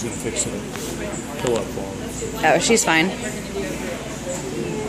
she's gonna fix it. Fill up for him. Oh, she's fine.